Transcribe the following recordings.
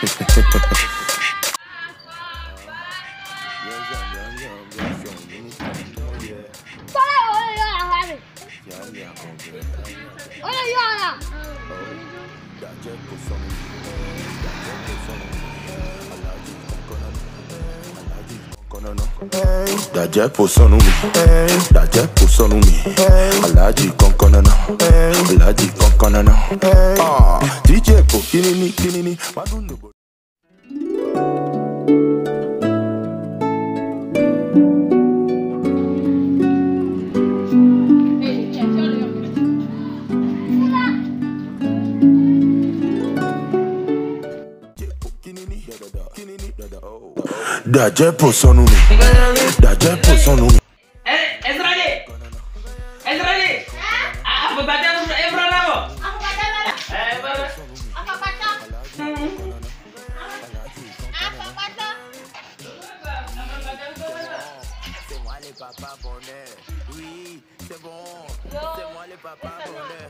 Daje posonu mi, daje posonu mi. Alaji konkonana, alaji konkonana. DJ po kinini, madunu. Daje posonu mi, daje posonu mi. Ezrali, apa baca Ebro labo? Apa baca? C'est moi le papa bonheur, oui, c'est bon. C'est moi le papa bonheur.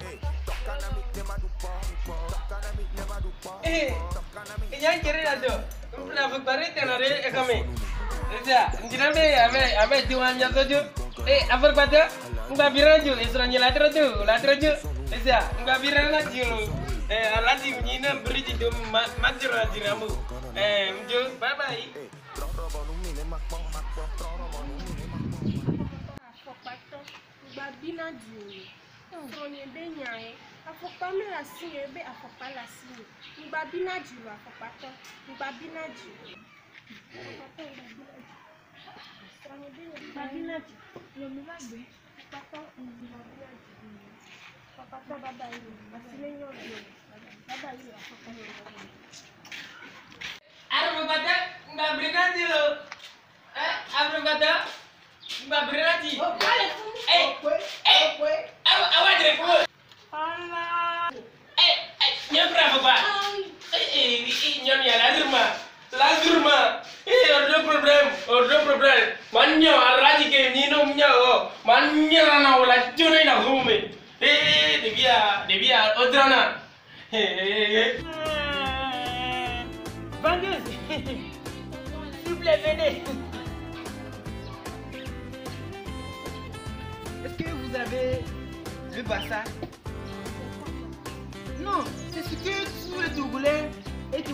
Yang kiri aja. Pernah berbaring tenare kami. Ya, jirambe ame jualan jatuh ju. Apa baca? Enggak biran ju, Ezranya latro ju. Ya, enggak biran lagi lu. Alati nyina beri ju majur aja kamu. Ju, bye bye. Babina Dieu, on est bien, il faut pas me la signer, il faut pas la signer. Babina Dieu, il faut pas toi, Babina Dieu. Babina Dieu, le nouvel bé, papa, papa, baba, Apa baca? Enggak beri nanti lo. Apa baca? Enggak beri nanti. Awak jadi pun. Nyon berapa pak? Nyon ya lazurma. Ordo problem. Manyo araji ke nino mnyo. Manyo na wala jone na hume. Devia odrana. Vendeuse, s'il vous plaît, venez. Est-ce que vous avez le Barça? Non, c'est ce que tous les Togolais et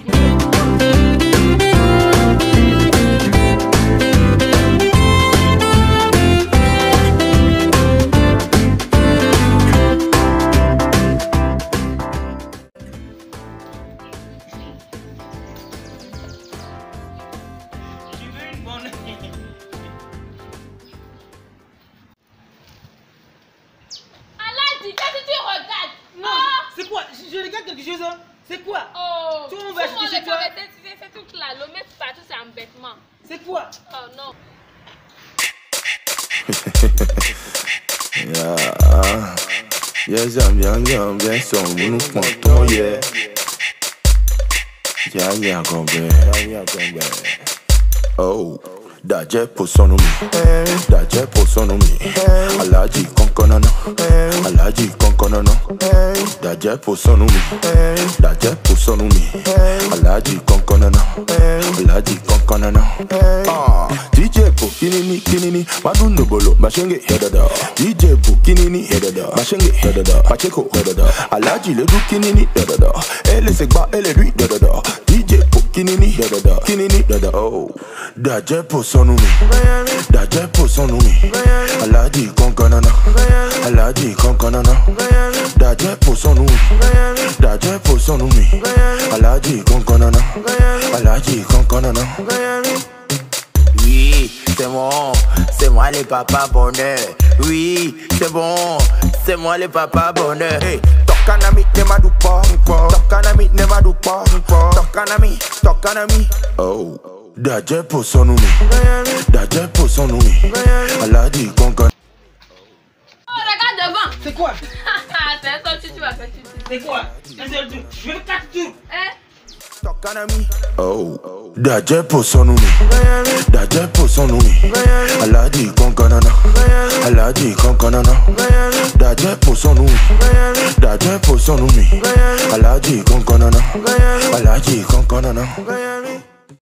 je regarde quelque chose, hein? C'est quoi? Oh, tout le monde va acheter chez toi. C'est tout là, le mettre partout, c'est un bêtement. C'est quoi? Oh non. Bien, son nous pointons, yeah. Oh. Daje posonu mi, daje posonu mi. Alaji konkonana, alaji konkonana. Daje posonu mi, daje posonu mi. Alaji konkonana, alaji konkonana. DJ po kinini, madunu bolo, mashenge hedada. DJ po kinini hedada, mashenge hedada. Pacheko hedada, alaji le du kinini hedada. Elle segba, elle lui hedada. DJ po kinini hedada, oh. Daje posonu mi, daje posonu mi. Alaji konkonana, alaji konkonana. Daje posonu mi, daje posonu mi. Alaji konkonana, alaji konkonana. Oui, c'est moi le papa bonheur. Oui, c'est bon, c'est moi le papa bonheur. Hey, tokanami nema dupa, tokanami nema dupa, tokanami. Oh. Daje posonu mi, daje posonu mi. Alaji konkonana. Oh, regarde devant. C'est quoi? C'est un seul tu vas faire tout. C'est quoi? Je veux 4 tours. Oh, daje posonu mi, daje posonu mi. Alaji konkonana, alaji konkonana. Daje posonu mi, daje posonu mi. Alaji konkonana, alaji konkonana. no.